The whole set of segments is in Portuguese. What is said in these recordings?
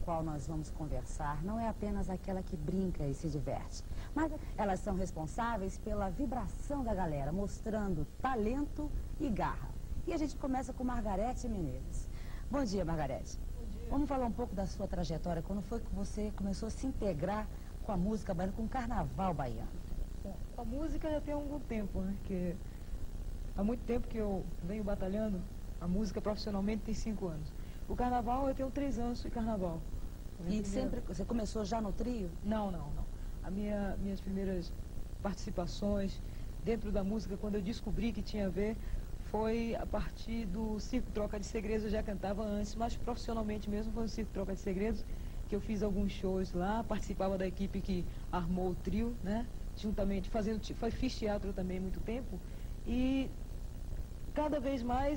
qual nós vamos conversar não é apenas aquela que brinca e se diverte, mas elas são responsáveis pela vibração da galera, mostrando talento e garra. E a gente começa com Margarete Menezes. Bom dia, Margarete. Bom dia. Vamos falar um pouco da sua trajetória. Quando foi que você começou a se integrar com a música baiana, com o carnaval baiano? Bom, a música já tem algum tempo, né? Que há muito tempo que eu venho batalhando a música profissionalmente, tem 5 anos. O carnaval, eu tenho 3 anos de carnaval. E sempre, você começou já no trio? Não. Minhas primeiras participações dentro da música, quando eu descobri que tinha a ver, foi a partir do Circo Troca de Segredos. Eu já cantava antes, mas profissionalmente mesmo foi no Circo Troca de Segredos que eu fiz alguns shows lá, participava da equipe que armou o trio, né? Juntamente, fiz teatro também há muito tempo, e cada vez mais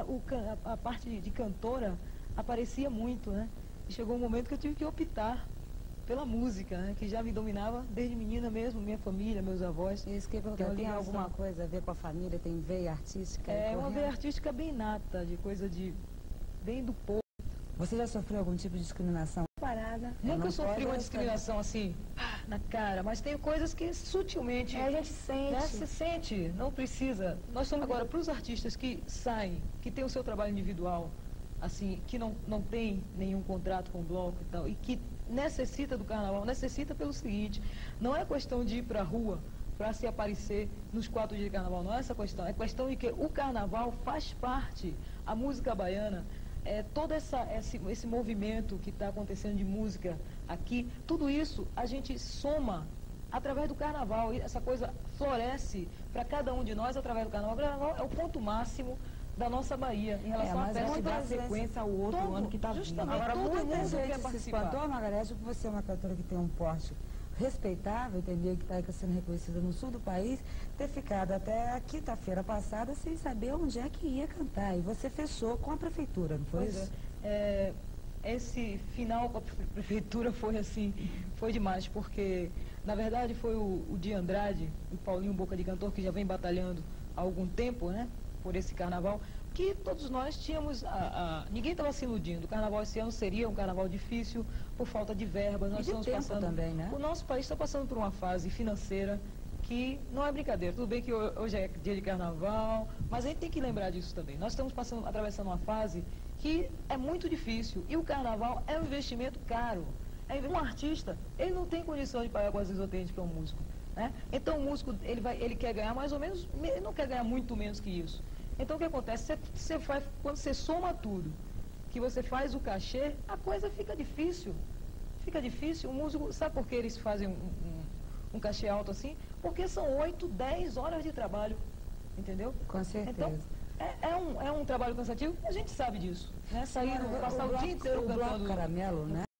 a parte de cantora aparecia muito, né? E chegou um momento que eu tive que optar pela música, né? Que já me dominava desde menina mesmo, minha família, meus avós. Isso que tem alguma coisa a ver com a família? Tem veia artística? É uma veia artística bem nata, de coisa de bem do povo. Você já sofreu algum tipo de discriminação? Parada. Nunca sofri uma discriminação assim, na cara, mas tem coisas que sutilmente... a gente sente. Né, se sente, não precisa. Nós somos agora, para os artistas que saem, que têm o seu trabalho individual, assim, que não tem nenhum contrato com o bloco e tal, e que necessita do carnaval, necessita pelo seguinte, não é questão de ir para a rua para se aparecer nos 4 dias de carnaval, não é essa questão, é questão de que o carnaval faz parte, a música baiana, todo esse movimento que está acontecendo de música aqui, tudo isso a gente soma através do carnaval, e essa coisa floresce para cada um de nós através do carnaval. O carnaval é o ponto máximo da nossa Bahia em relação à festa. Mas dá sequência ao outro ano que está vindo. Agora, muita gente se espantou, Margarete, porque você é uma cantora que tem um porte respeitável, entendeu? Que está sendo reconhecida no sul do país, ter ficado até a quinta-feira passada sem saber onde é que ia cantar. E você fechou com a prefeitura, não foi isso? Esse final com a prefeitura foi assim, foi demais, porque na verdade foi o Di Andrade, o Paulinho Boca de Cantor, que já vem batalhando há algum tempo, né, por esse carnaval, que todos nós tínhamos, ninguém estava se iludindo. O carnaval esse ano seria um carnaval difícil por falta de verbas. Nós estamos passando também, né? O nosso país está passando por uma fase financeira que não é brincadeira. Tudo bem que hoje é dia de carnaval, mas a gente tem que lembrar disso também. Nós estamos atravessando uma fase que é muito difícil, e o carnaval é um investimento caro. Um artista, ele não tem condição de pagar com as exotentes para um músico, né? Então o músico, ele quer ganhar mais ou menos, ele não quer ganhar muito menos que isso. Então o que acontece? Quando você soma tudo, que você faz o cachê, a coisa fica difícil. Fica difícil. O músico, sabe por que eles fazem um cachê alto assim? Porque são 8, 10 horas de trabalho, entendeu? Com certeza. Então, é um trabalho cansativo, a gente sabe disso, né? Passar o dia inteiro cantando. O Bloco Caramelo, né?